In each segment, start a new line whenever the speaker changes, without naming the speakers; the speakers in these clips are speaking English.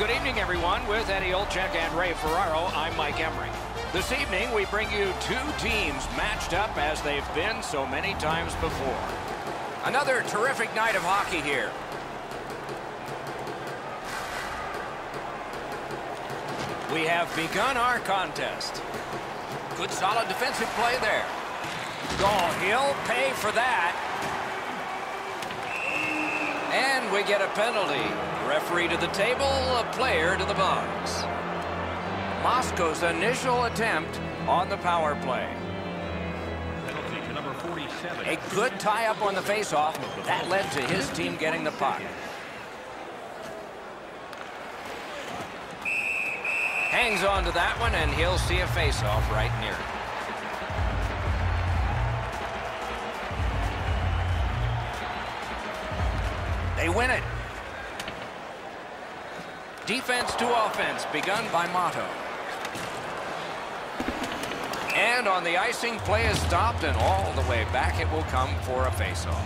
Good evening, everyone. With Eddie Olczyk and Ray Ferraro, I'm Mike Emery. This evening, we bring you two teams matched up as they've been so many times before. Another terrific night of hockey here. We have begun our contest. Good, solid defensive play there. Oh, he'll pay for that. And we get a penalty. Referee to the table, a player to the box. Moscow's initial attempt on the power play.
Penalty to number 47.
A good tie-up on the face-off. That led to his team getting the puck. Hangs on to that one, and he'll see a face-off right near it. They win it. Defense to offense, begun by Motto. And on the icing, play is stopped, and all the way back it will come for a face-off.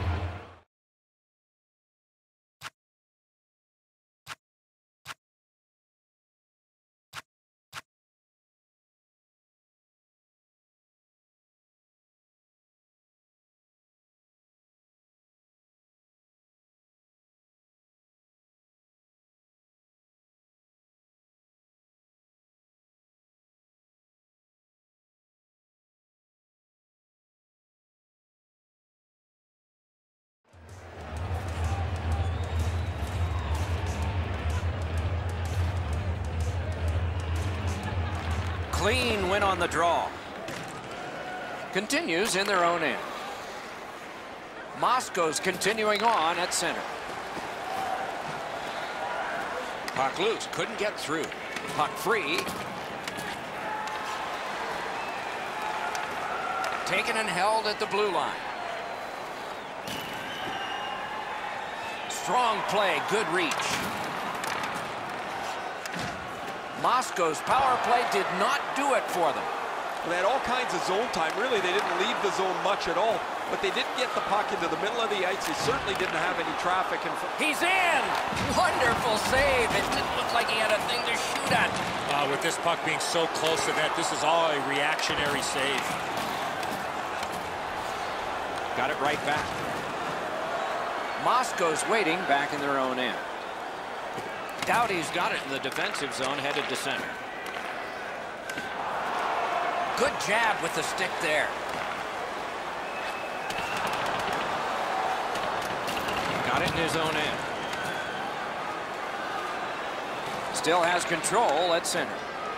Clean win on the draw. Continues in their own end. Moscow's continuing on at center. Puck loose, couldn't get through. Puck free. Taken and held at the blue line. Strong play, good reach. Moscow's power play did not do it for them.
Well, they had all kinds of zone time. Really, they didn't leave the zone much at all. But they didn't get the puck into the middle of the ice. He certainly didn't have any traffic.
He's in! Wonderful save. It didn't look like he had a thing to shoot at.
With this puck being so close to that, this is all a reactionary save.
Got it right back. Moscow's waiting back in their own end. Doughty's got it in the defensive zone, headed to center. Good jab with the stick there. Got it in his own end. Still has control at center.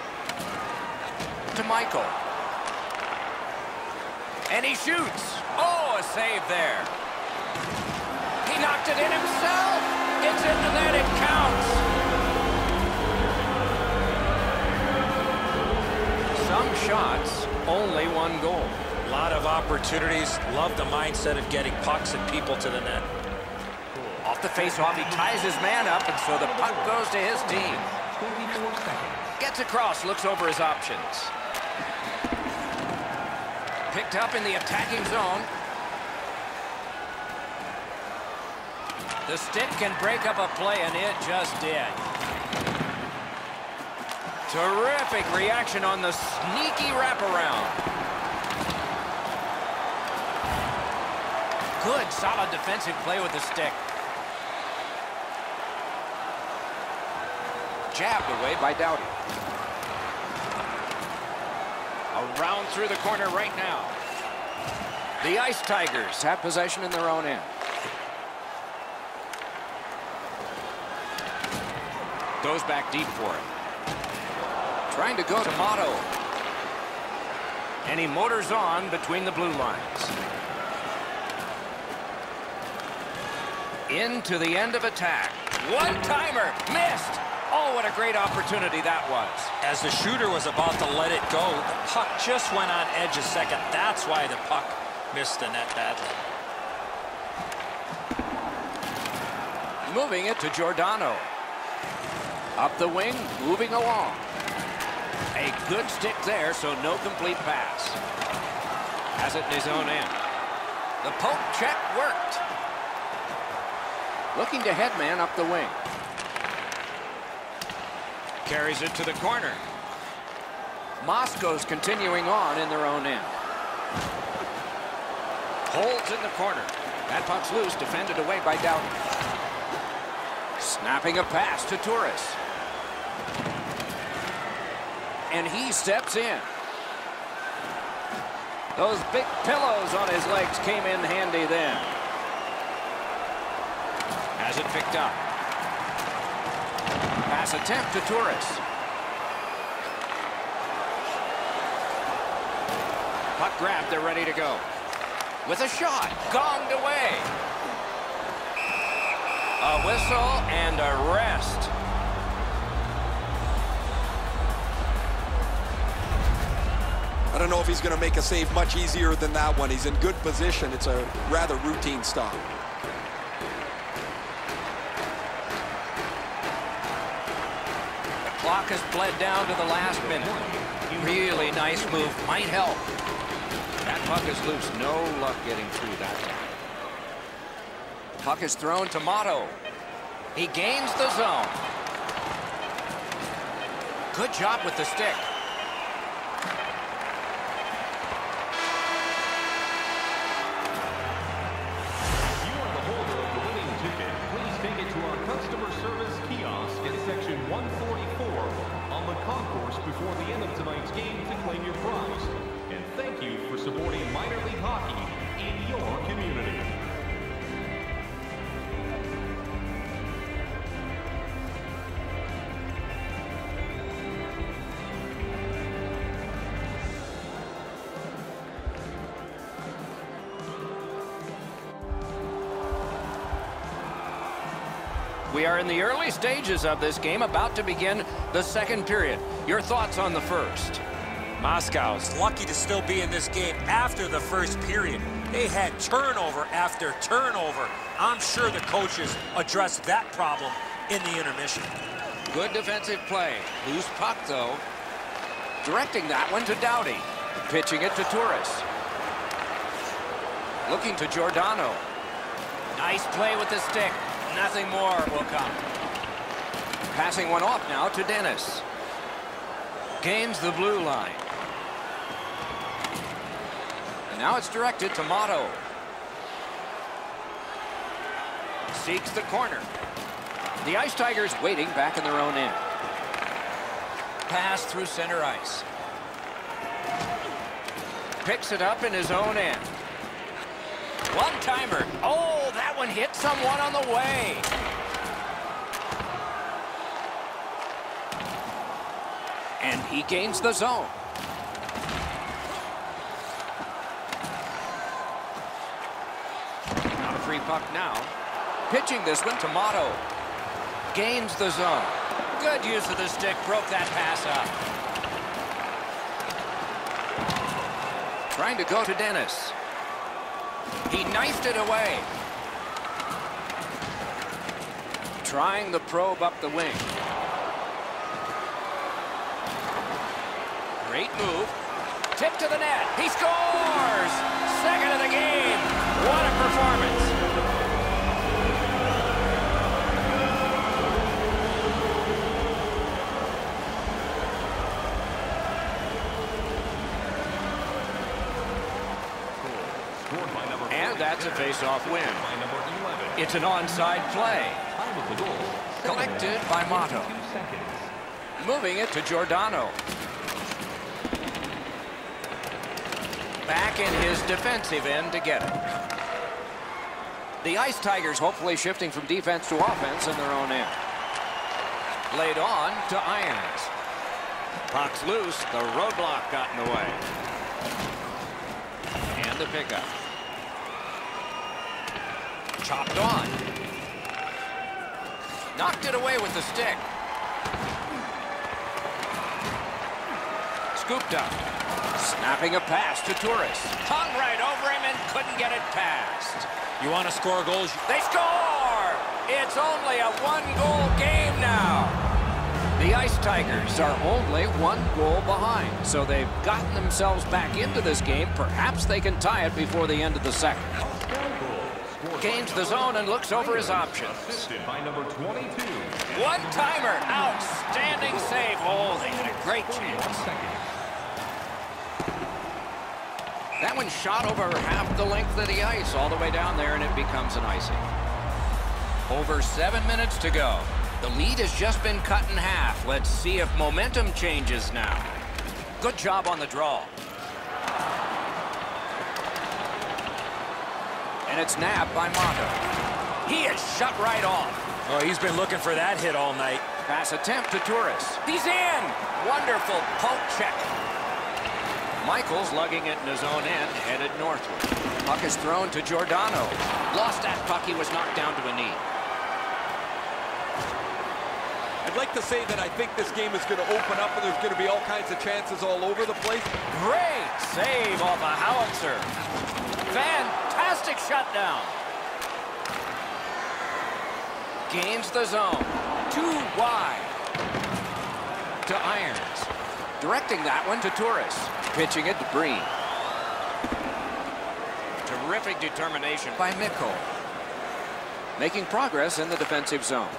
To Michael. And he shoots. Oh, a save there. He knocked it in himself. Gets into that, it counts. Some shots, only one goal.
A lot of opportunities. Love the mindset of getting pucks and people to the net.
Off the face-off, he ties his man up, and so the puck goes to his team. Gets across, looks over his options. Picked up in the attacking zone. The stick can break up a play, and it just did. Terrific reaction on the sneaky wraparound. Good, solid defensive play with the stick. Jabbed away by Doughty. Around through the corner right now. The Ice Tigers have possession in their own end. Goes back deep for it. Trying to go to Motto. And he motors on between the blue lines. Into the end of attack. One-timer. Missed. Oh, what a great opportunity that was.
As the shooter was about to let it go, the puck just went on edge a second. That's why the puck missed the net badly.
Moving it to Giordano. Up the wing, moving along. A good stick there, so no complete pass. Has it in his own end. The poke check worked. Looking to headman up the wing. Carries it to the corner. Moscow's continuing on in their own end. Holds in the corner. That puck's loose, defended away by Doughty. Snapping a pass to Turris. And he steps in. Those big pillows on his legs came in handy then. Has it picked up. Pass attempt to Turris. Puck grabbed, they're ready to go. With a shot, gonged away. A whistle and a rest.
I don't know if he's going to make a save much easier than that one. He's in good position. It's a rather routine stop.
The clock has bled down to the last minute. Really nice move. Might help. That puck is loose. No luck getting through that one. Puck is thrown to Motto. He gains the zone. Good job with the stick.
Customer service kiosk in section 144 on the concourse before the end of tonight's game to claim your prize. And thank you for supporting minor league hockey in your community.
We are in the early stages of this game, about to begin the second period. Your thoughts on the first?
Moscow's lucky to still be in this game after the first period. They had turnover after turnover. I'm sure the coaches addressed that problem in the intermission.
Good defensive play. Loose puck, though. Directing that one to Doughty. Pitching it to Turris. Looking to Giordano. Nice play with the stick. Nothing more will come. Passing one off now to Dennis. Gains the blue line. And now it's directed to Motto. Seeks the corner. The Ice Tigers waiting back in their own end. Pass through center ice. Picks it up in his own end. One-timer. Oh, that one hit someone on the way. And he gains the zone. Not a free puck now. Pitching this one to Motto. Gains the zone. Good use of the stick. Broke that pass up. Trying to go to Dennis. He knifed it away. Trying the probe up the wing. Great move. Tip to the net. He scores! Second of the game. What a performance. And that's a face-off win. It's an onside play. Collected by Motto. Moving it to Giordano. Back in his defensive end to get it. The Ice Tigers hopefully shifting from defense to offense in their own end. Laid on to Irons. Puck's loose. The roadblock got in the way. And the pickup. Chopped on. Knocked it away with the stick. Scooped up. Snapping a pass to Turris. Hung right over him and couldn't get it past.
You want to score goals?
They score! It's only a one-goal game now. The Ice Tigers are only one goal behind, so they've gotten themselves back into this game. Perhaps they can tie it before the end of the second.
Scored
gains the zone and looks over his options.
Assisted by number 22.
One-timer. Outstanding save. Oh, they had a great chance. That one shot over half the length of the ice all the way down there, and it becomes an icing. Over 7 minutes to go. The lead has just been cut in half. Let's see if momentum changes now. Good job on the draw. And it's nabbed by Motto. He is shut right off.
Oh, he's been looking for that hit all night.
Pass attempt to Turris. He's in! Wonderful poke check. Michaels lugging it in his own end, headed northward. Puck is thrown to Giordano. Lost that puck. He was knocked down to a knee.
I'd like to say that I think this game is going to open up and there's going to be all kinds of chances all over the place.
Great save off a howitzer. Fantastic shutdown. Gains the zone. Too wide. To Irons. Directing that one to Turris. Pitching it to Breen. Terrific determination by Mikko. Making progress in the defensive zone.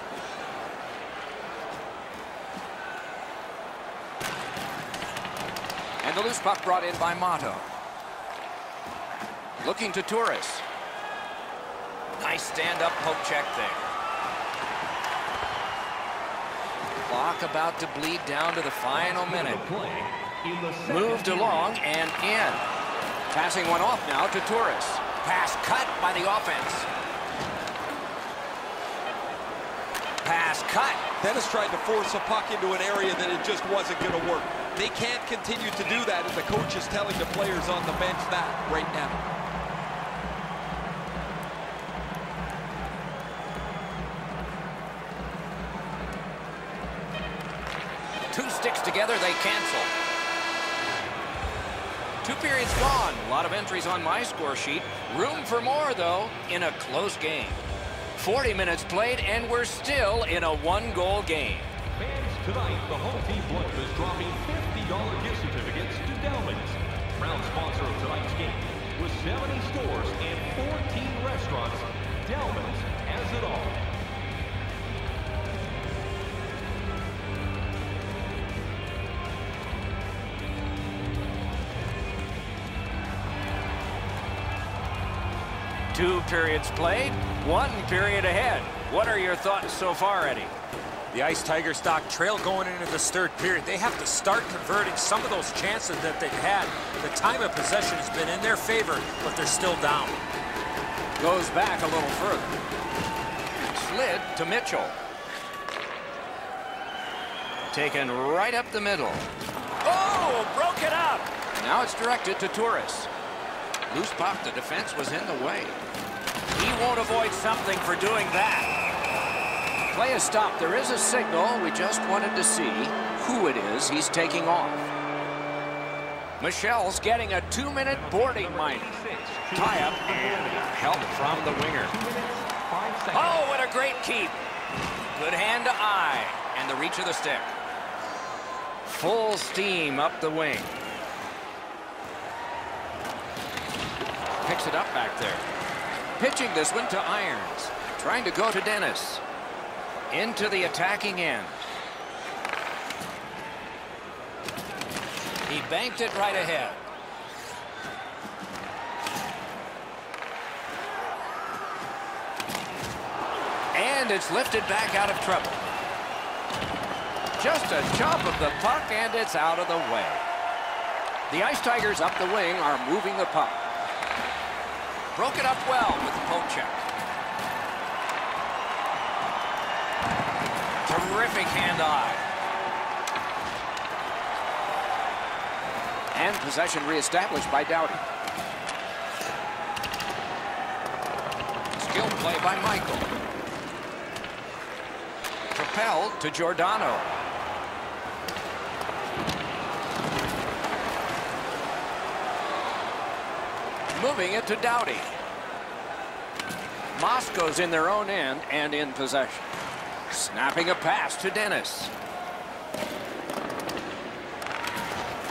And the loose puck brought in by Motto. Looking to Turris. Nice stand-up poke check there. Clock about to bleed down to the final minute. Moved along and in. Passing one off now to Turris. Pass cut by the offense. Pass cut.
Dennis tried to force a puck into an area that it just wasn't going to work. They can't continue to do that, and the coach is telling the players on the bench that right now.
Two sticks together, they cancel. 2 periods gone. A lot of entries on my score sheet. Room for more, though, in a close game. 40 minutes played, and we're still in a 1-goal game.
Fans, tonight, the home team blunt is dropping $50 gift certificates to Delman's. Proud sponsor of tonight's game. With 70 stores and 14 restaurants, Delman's has it all.
Two periods played, 1 period ahead. What are your thoughts so far, Eddie?
The Ice Tiger stock trail going into this third period. They have to start converting some of those chances that they've had. The time of possession has been in their favor, but they're still down.
Goes back a little further. Slid to Mitchell. Taken right up the middle. Oh, broke it up. Now it's directed to Turris. Loose puck, the defense was in the way. He won't avoid something for doing that. Play is stopped. There is a signal. We just wanted to see who it is he's taking off. Michelle's getting a 2-minute boarding minor. Tie-up and help from the winger. Oh, what a great keep. Good hand to eye and the reach of the stick. Full steam up the wing. Picks it up back there. Pitching this one to Irons. Trying to go to Dennis. Into the attacking end. He banked it right ahead. And it's lifted back out of trouble. Just a jump of the puck, and it's out of the way. The Ice Tigers up the wing are moving the puck. Broke it up well with the poke check. Terrific hand-eye. And possession reestablished by Doughty. Skill play by Michael. Propelled to Giordano. Moving it to Doughty. Moscow's in their own end and in possession. Snapping a pass to Dennis.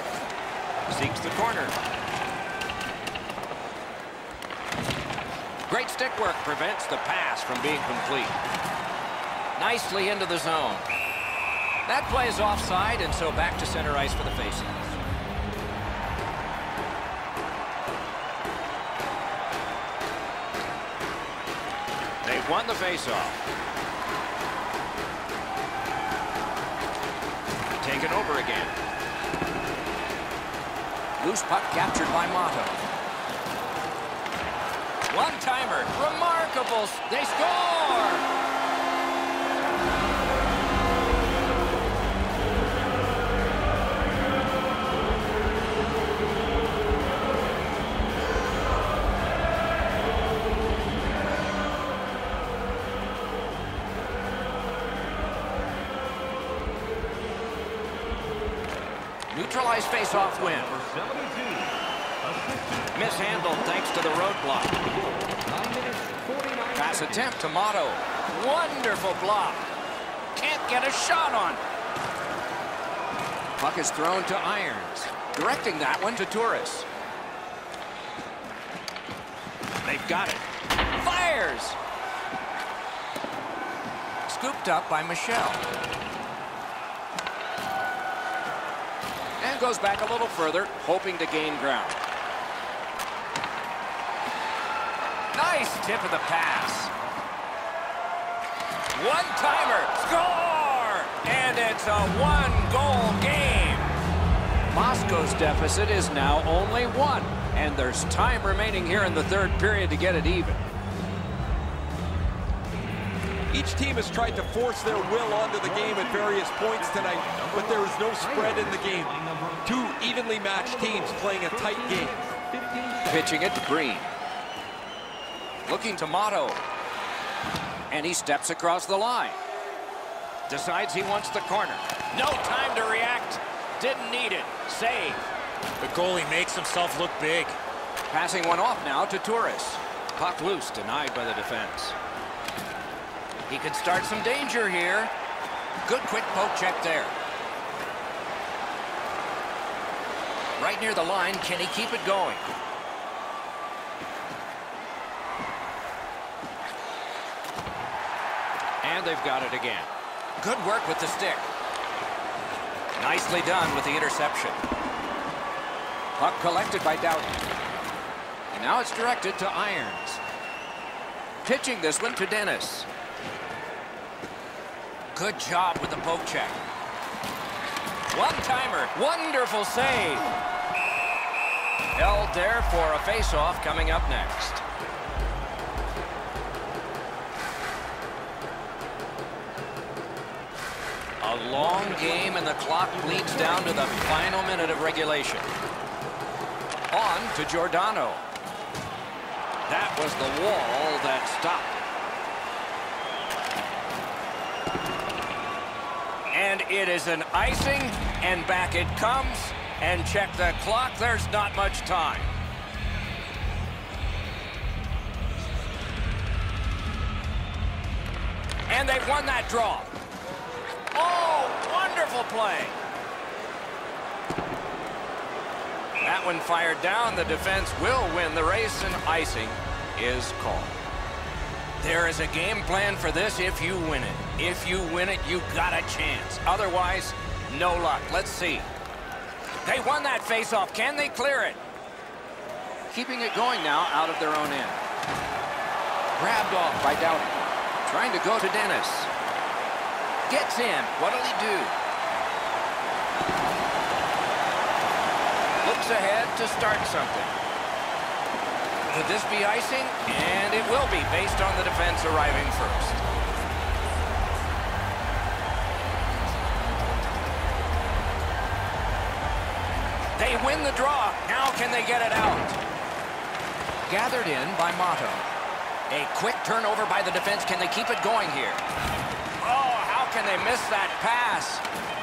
Seeks the corner. Great stick work prevents the pass from being complete. Nicely into the zone. That play is offside, and so back to center ice for the faceoff. They've won the faceoff. Taken over again. Loose puck captured by Motto. One-timer. Remarkable. They score! Neutralized face-off win. Mishandled thanks to the roadblock. Pass attempt to Motto. Wonderful block. Can't get a shot on. Puck is thrown to Irons. Directing that one to Turris. They've got it. Fires! Scooped up by Michel. And goes back a little further, hoping to gain ground. Nice tip of the pass. One-timer. Score! And it's a one-goal game. Moscow's deficit is now only 1. And there's time remaining here in the third period to get it even.
Each team has tried to force their will onto the game at various points tonight, but there is no spread in the game. Two evenly matched teams playing a tight game.
Pitching it to Green. Looking to Motto. And he steps across the line. Decides he wants the corner. No time to react. Didn't need it. Save.
The goalie makes himself look big.
Passing one off now to Turris. Puck loose, denied by the defense. He could start some danger here. Good quick poke check there. Right near the line, can he keep it going? And they've got it again. Good work with the stick. Nicely done with the interception. Puck collected by Doughty. And now it's directed to Irons. Pitching this one to Dennis. Good job with the poke check. One-timer. Wonderful save. Held there for a face-off coming up next. A long game, and the clock bleeds down to the final minute of regulation. On to Giordano. That was the wall that stopped. And it is an icing, and back it comes. And check the clock, there's not much time. And they've won that draw. Oh, wonderful play. That one fired down. The defense will win the race, and icing is called. There is a game plan for this if you win it. If you win it, you got a chance. Otherwise, no luck. Let's see. They won that face-off. Can they clear it? Keeping it going now out of their own end. Grabbed off by Doughty. Trying to go to Dennis. Gets in. What'll he do? Looks ahead to start something. Could this be icing? And it will be, based on the defense arriving first. They win the draw. Now can they get it out? Gathered in by Motto. A quick turnover by the defense. Can they keep it going here? Oh, how can they miss that pass?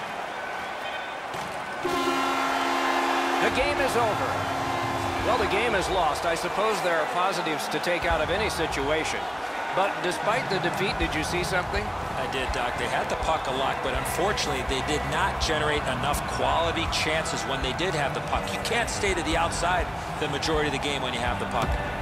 The game is over. Well, the game is lost. I suppose there are positives to take out of any situation. But despite the defeat, did you see something?
I did, Doc. They had the puck a lot, but unfortunately, they did not generate enough quality chances when they did have the puck. You can't stay to the outside the majority of the game when you have the puck.